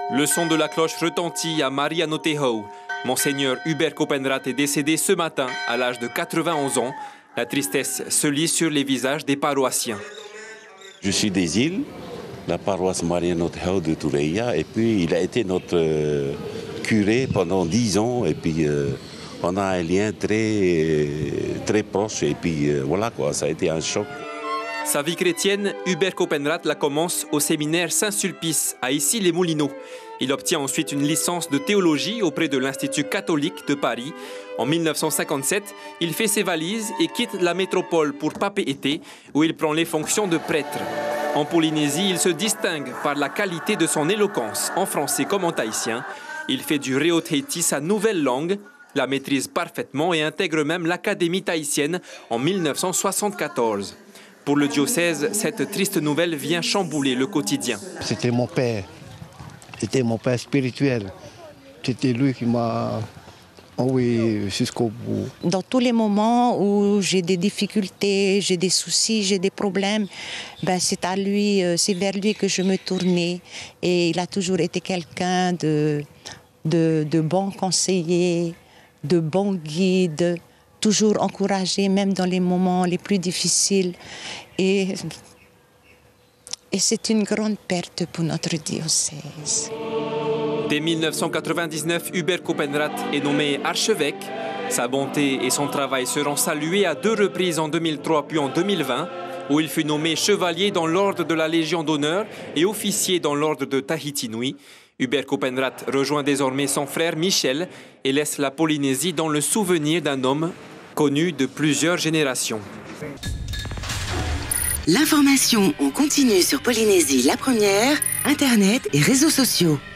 Le son de la cloche retentit à Marianoteho. Monseigneur Hubert Copenrath est décédé ce matin à l'âge de 91 ans. La tristesse se lit sur les visages des paroissiens. Je suis des îles, la paroisse Marianoteho de Tureia, et puis il a été notre curé pendant 10 ans, et puis on a un lien très proche, et puis voilà quoi, ça a été un choc. Sa vie chrétienne, Hubert Copenrath la commence au séminaire Saint-Sulpice à Issy-les-Moulineaux. Il obtient ensuite une licence de théologie auprès de l'Institut catholique de Paris. En 1957, il fait ses valises et quitte la métropole pour Papeete, où il prend les fonctions de prêtre. En Polynésie, il se distingue par la qualité de son éloquence, en français comme en tahitien. Il fait du Reo-Tahiti sa nouvelle langue, la maîtrise parfaitement et intègre même l'Académie tahitienne en 1974. Pour le diocèse, cette triste nouvelle vient chambouler le quotidien. C'était mon père spirituel. C'était lui qui m'a envoyé jusqu'au bout. Dans tous les moments où j'ai des difficultés, j'ai des soucis, j'ai des problèmes, c'est vers lui que je me tournais. Et il a toujours été quelqu'un de bon conseiller, de bon guide, toujours encouragé, même dans les moments les plus difficiles. Et c'est une grande perte pour notre diocèse. Dès 1999, Hubert Copenrath est nommé archevêque. Sa bonté et son travail seront salués à 2 reprises en 2003 puis en 2020, où il fut nommé chevalier dans l'ordre de la Légion d'honneur et officier dans l'ordre de Tahiti Nui. Hubert Copenrath rejoint désormais son frère Michel et laisse la Polynésie dans le souvenir d'un homme connu de plusieurs générations. L'information en continu sur Polynésie la première, Internet et réseaux sociaux.